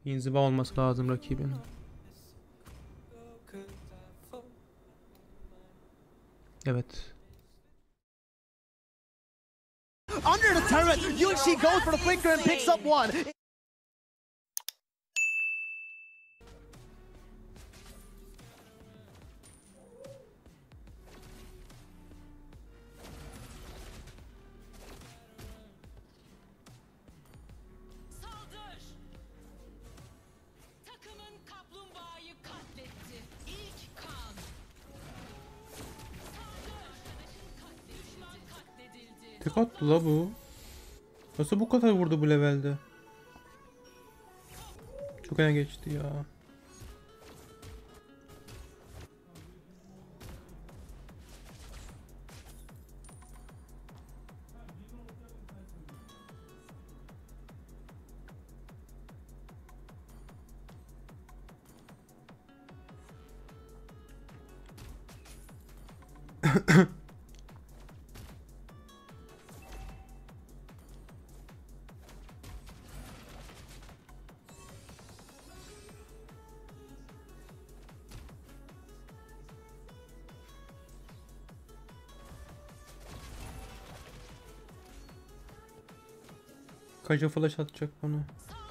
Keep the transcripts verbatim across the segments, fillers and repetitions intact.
İnziva olması lazım rakibin. Evet. Under the turret, Yuichi goes for the flicker and picks up one. Saldır! Takımın kaplumbağayı katletti. İlk kan. Saldır! Düşman katledildi. Tek attı la bu. Nasıl bu kadar vurdu bu levelde? Çok öne geçti ya. Kaja flash atacak bana.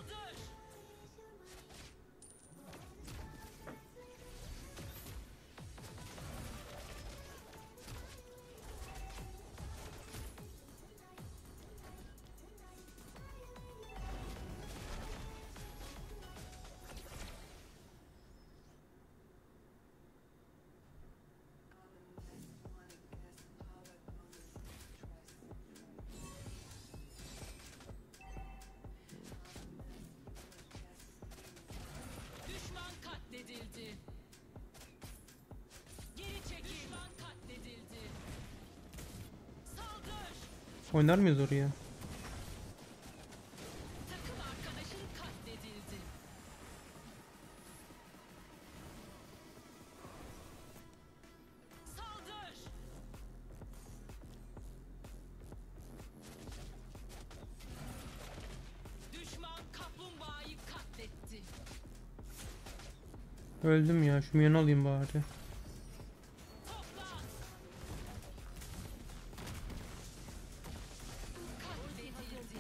Düşman katledildi. Geri çekil. Düşman katledildi. Saldır! Oynar mıyız oraya? Takım arkadaşın katledildi. Saldır! Düşman kaplumbağayı katletti. Öldüm ya. Şu minyonu alayım bari. Toplan! Katledildi.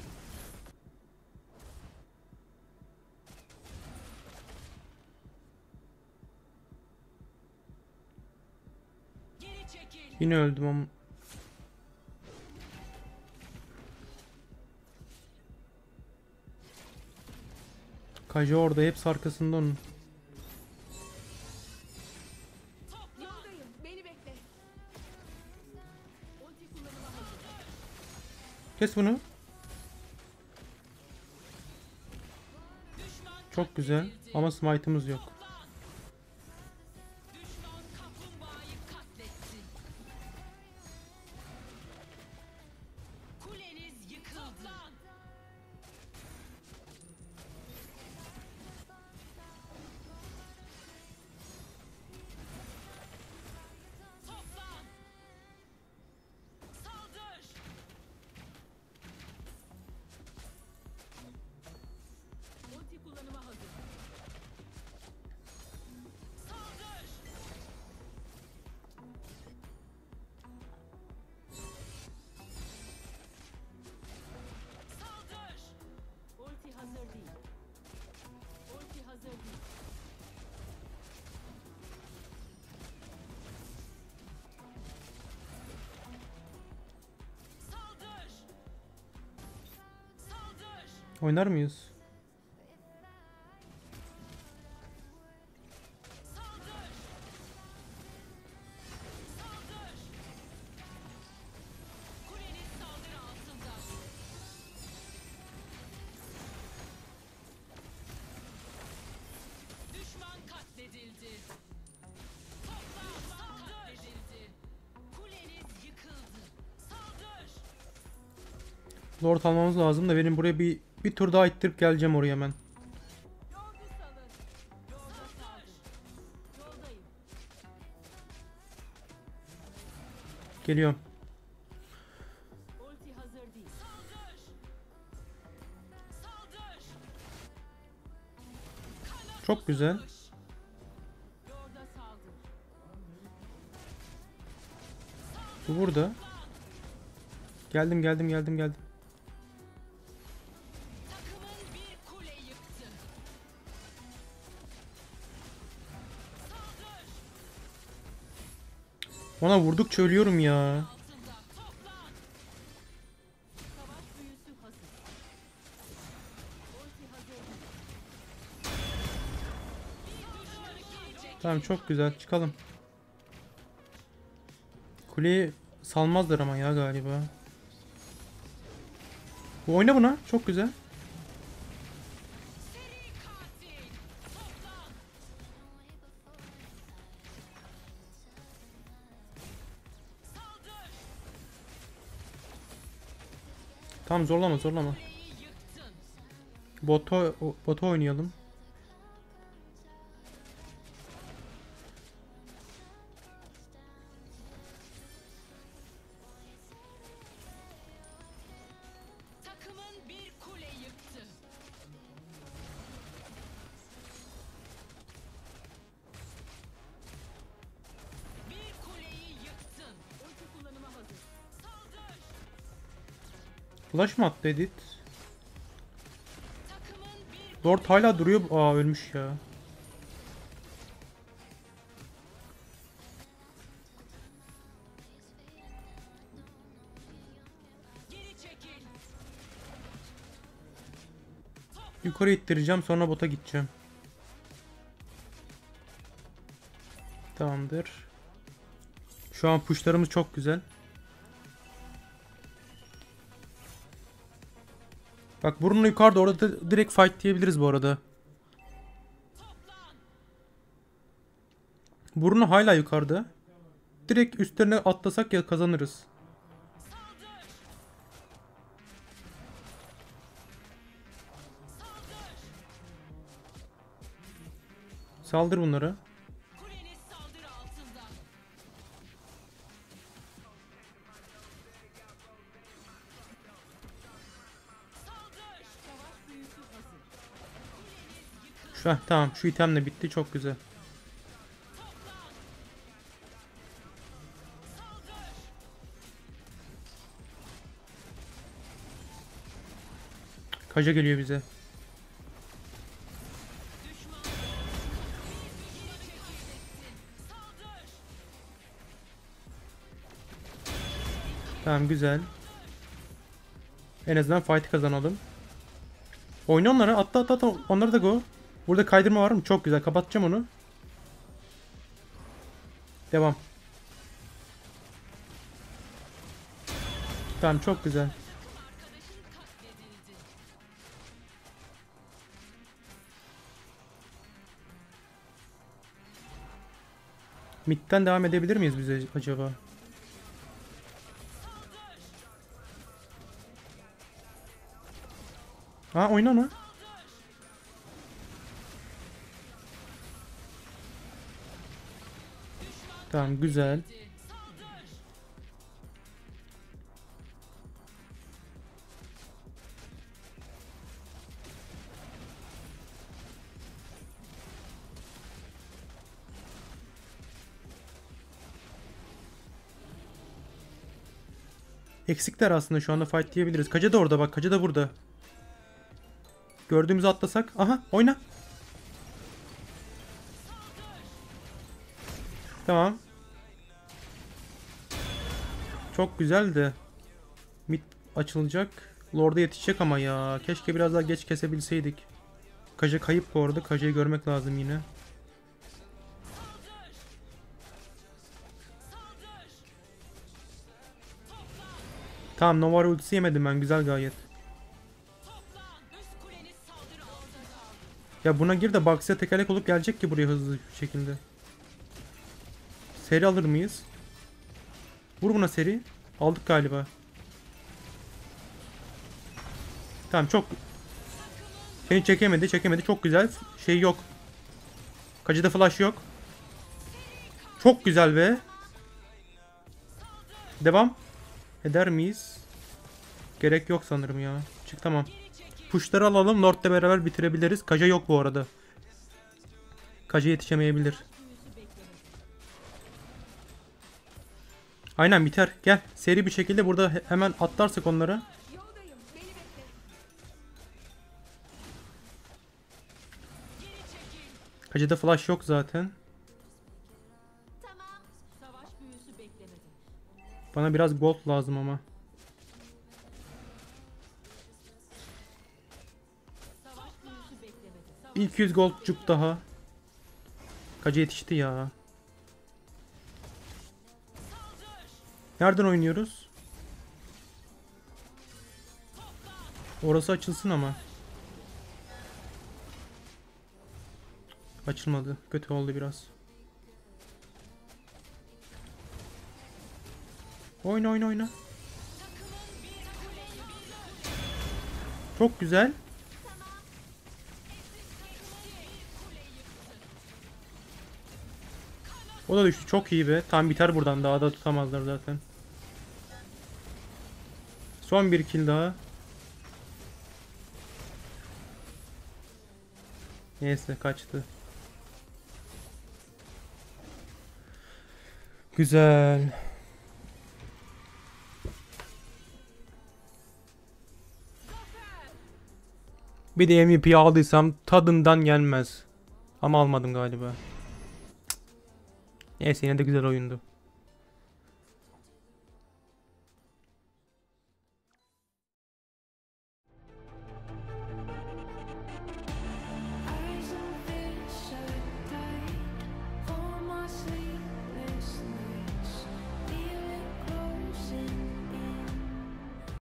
Geri çekil. Yine öldüm ama. Kaja orada, hepsi arkasında onun. Toplan! Yoldayım. Beni bekle. Ulti kullanıma hazır. Kes bunu. Düşman Çok güzel. katledildi. Ama smite'ımız yok. Toplan! Düşman kaplumbağayı katletti. Kuleniz yıkıldı. Toplan! Toplan! Saldır! Ulti kullanıma hazır. Saldır! Saldır! Ulti hazır değil. Ulti hazır değil. Saldır! Saldır! Oynar mıyız? Saldır! Saldır! Kuleniz saldırı altında. Düşman katledildi. Toplan! Katledildi. Kuleniz yıkıldı. Saldır! Lord almamız lazım da benim buraya bir bir tur daha ittirip geleceğim oraya hemen. Yol bir salın. Yolda saldır. Yoldayım. Geliyorum. Ulti hazır değil. Saldır! Saldır! Çok güzel. Lord'a saldır. Bu burada. Geldim geldim geldim geldim. Takımın bir kule yıktı. Saldır. Ona vurdukça ölüyorum ya. Altında toplan. Savaş büyüsü hazır. Ulti hazır değil. Düşmanı gelecek. Tamam çok güzel çıkalım. Kuleyi salmazlar ama ya galiba. Bu oyna buna. Çok güzel. Seri katil. Toplan. Saldır. Tamam zorlama zorlama. Kuleyi yıktın. Bota, o- bota oynayalım. Takımın bir kule yıktı. Bir kuleyi yıktın. Ulti kullanıma hazır. Saldır. Flash mı attı Edit? Takımın bir Lord hala duruyor. Aa ölmüş ya. geri çekil. Yukarı ittireceğim sonra bota gideceğim. Tamamdır. Şu an pushlarımız çok güzel. Bak burnu yukarıda, orada direkt fight diyebiliriz bu arada. Toplan. Burnu hala yukarıda. Direkt üstlerine atlasak ya kazanırız. Saldır. Saldır. Saldır bunlara. Kuleniz saldırı altında. Saldır. Savaş büyüsü hazır. Şu an tamam, şu item de bitti, çok güzel. Toplan. Saldır. Kaja geliyor bize. Düşman. Geri çekil. Saldır. Tamam güzel. En azından fight'ı kazanalım. Oyna onlara, atla atla atla, onları da go. Burada kaydırma var mı? Çok güzel, kapatacağım onu. Devam. Tamam çok güzel. Arkadaşın katledildi. Mid'den devam edebilir miyiz bize acaba? Ha oyna onu. Tamam güzel. Saldır. Eksikler aslında, şu anda fight diyebiliriz. Kaca da orada bak, Kaca da burada. Gördüğümüzü atlasak. Aha oyna. Tamam. Çok güzeldi. Mid açılacak. Lord'a yetişecek ama ya. Keşke biraz daha geç kesebilseydik. Kaja kayıp bu arada. Kaja'yı görmek lazım yine. Tamam, Nova ultisi yemedim ben. Güzel gayet. Toplan. Üst kuleniz saldırı altında. Ya buna gir de Baksya tekerlek olup gelecek ki buraya hızlı bir şekilde. Seri alır mıyız? Vur buna seri. Aldık galiba. Tamam çok. Seni çekemedi çekemedi. Çok güzel. Şey yok. Kacıda flash yok. Çok güzel be. Devam. Eder miyiz? Gerek yok sanırım ya. Çık tamam. Geri çekil. Pushları alalım. Lord'la beraber bitirebiliriz. Kaja yok bu arada. Kaja yetişemeyebilir. Büyüsü beklemedi. Aynen biter. Gel. Seri bir şekilde burada he- hemen atlarsak onlara. Yoldayım. Beni bekle. Kaja'da flash yok zaten. Tamam. Savaş büyüsü beklemedi. Bana biraz gold lazım ama. Savaş büyüsü beklemedi. Savaş İlk yüz goldcuk daha. Kaja yetişti ya. Nereden oynuyoruz? Orası açılsın ama. Açılmadı. Kötü oldu biraz. Oyna oyna oyna. Çok güzel. O da düştü. Çok iyi be. Tam biter buradan. Daha da tutamazlar zaten. Son bir kill daha. Neyse kaçtı. Güzel. Bir de M V P aldıysam tadından gelmez. Ama almadım galiba. Cık. Neyse yine de güzel oyundu.